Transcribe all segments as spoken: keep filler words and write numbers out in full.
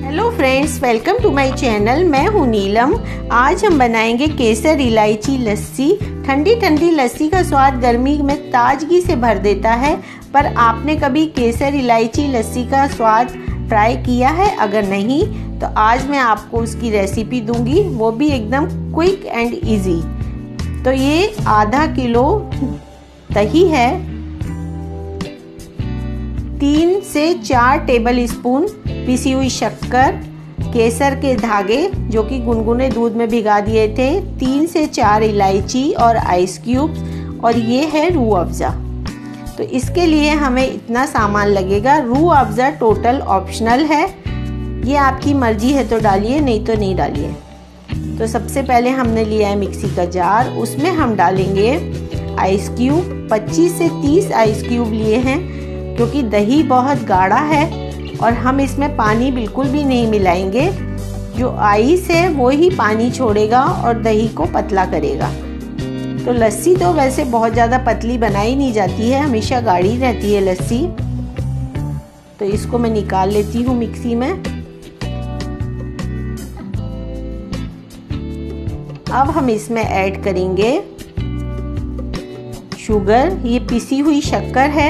Hello friends, welcome to my channel. मैं हूँ नीलम। आज हम बनाएंगे केसर इलायची लस्सी। ठंडी ठंडी लस्सी का स्वाद गर्मी में ताजगी से भर देता है। पर आपने कभी केसर इलायची लस्सी का स्वाद ट्राई किया है? अगर नहीं तो आज मैं आपको उसकी रेसिपी दूंगी, वो भी एकदम क्विक एंड इजी। तो ये आधा किलो दही है, तीन से चार टेबल स्पून पिसी हुई शक्कर, केसर के धागे जो कि गुनगुने दूध में भिगा दिए थे, तीन से चार इलायची और आइस क्यूब्स, और ये है रूह अफ़ज़ा। तो इसके लिए हमें इतना सामान लगेगा। रूह अफ़ज़ा टोटल ऑप्शनल है, ये आपकी मर्जी है तो डालिए, नहीं तो नहीं डालिए। तो सबसे पहले हमने लिया है मिक्सी का जार, उसमें हम डालेंगे आइस क्यूब। पच्चीस से तीस आइस क्यूब लिए हैं क्योंकि दही बहुत गाढ़ा है और हम इसमें पानी बिल्कुल भी नहीं मिलाएंगे। जो आइस है वो ही पानी छोड़ेगा और दही को पतला करेगा। तो लस्सी तो वैसे बहुत ज़्यादा पतली बनाई नहीं जाती है, हमेशा गाढ़ी रहती है लस्सी। तो इसको मैं निकाल लेती हूँ मिक्सी में। अब हम इसमें ऐड करेंगे शुगर। ये पिसी हुई शक्कर है,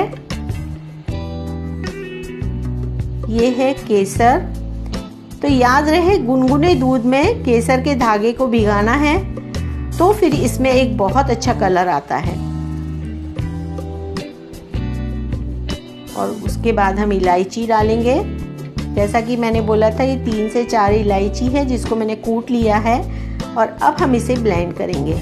ये है केसर। तो याद रहे गुनगुने दूध में केसर के धागे को भिगाना है, तो फिर इसमें एक बहुत अच्छा कलर आता है। और उसके बाद हम इलायची डालेंगे। जैसा कि मैंने बोला था, ये तीन से चार इलायची है जिसको मैंने कूट लिया है। और अब हम इसे ब्लेंड करेंगे।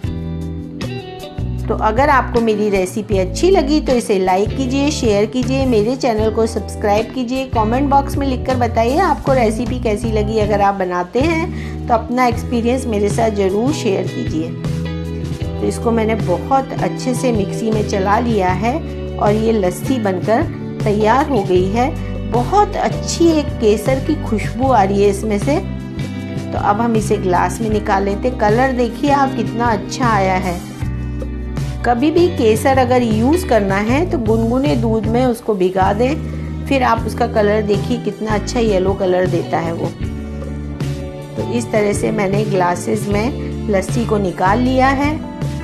तो अगर आपको मेरी रेसिपी अच्छी लगी तो इसे लाइक कीजिए, शेयर कीजिए, मेरे चैनल को सब्सक्राइब कीजिए। कमेंट बॉक्स में लिखकर बताइए आपको रेसिपी कैसी लगी। अगर आप बनाते हैं तो अपना एक्सपीरियंस मेरे साथ ज़रूर शेयर कीजिए। तो इसको मैंने बहुत अच्छे से मिक्सी में चला लिया है और ये लस्सी बनकर तैयार हो गई है। बहुत अच्छी एक केसर की खुशबू आ रही है इसमें से। तो अब हम इसे ग्लास में निकाल लेते। कलर देखिए आप कितना अच्छा आया है। कभी भी केसर अगर यूज़ करना है तो गुनगुने दूध में उसको भिगा दें, फिर आप उसका कलर देखिए कितना अच्छा येलो कलर देता है वो। तो इस तरह से मैंने ग्लासेस में लस्सी को निकाल लिया है।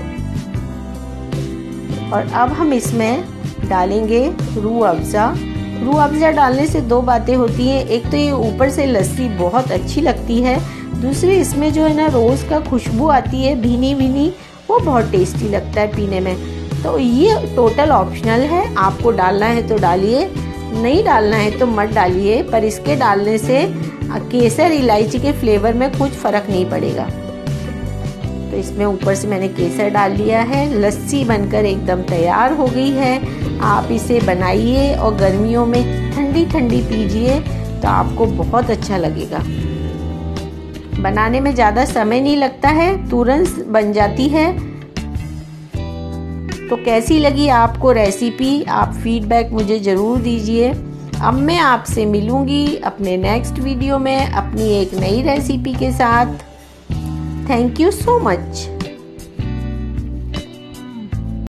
और अब हम इसमें डालेंगे रूह अफ़ज़ा। रूह अफ़ज़ा डालने से दो बातें होती हैं। एक तो ये ऊपर से लस्सी बहुत अच्छी लगती है, दूसरी इसमें जो है ना रोज़ का खुशबू आती है भीनी भीनी, वो बहुत टेस्टी लगता है पीने में। तो ये टोटल ऑप्शनल है, आपको डालना है तो डालिए, नहीं डालना है तो मत डालिए। पर इसके डालने से केसर इलायची के फ्लेवर में कुछ फ़र्क नहीं पड़ेगा। तो इसमें ऊपर से मैंने केसर डाल लिया है। लस्सी बनकर एकदम तैयार हो गई है। आप इसे बनाइए और गर्मियों में ठंडी ठंडी पीजिए तो आपको बहुत अच्छा लगेगा। बनाने में ज़्यादा समय नहीं लगता है, तुरंत बन जाती है। तो कैसी लगी आपको रेसिपी? आप फीडबैक मुझे ज़रूर दीजिए। अब मैं आपसे मिलूँगी अपने नेक्स्ट वीडियो में अपनी एक नई रेसिपी के साथ। Thank you so much.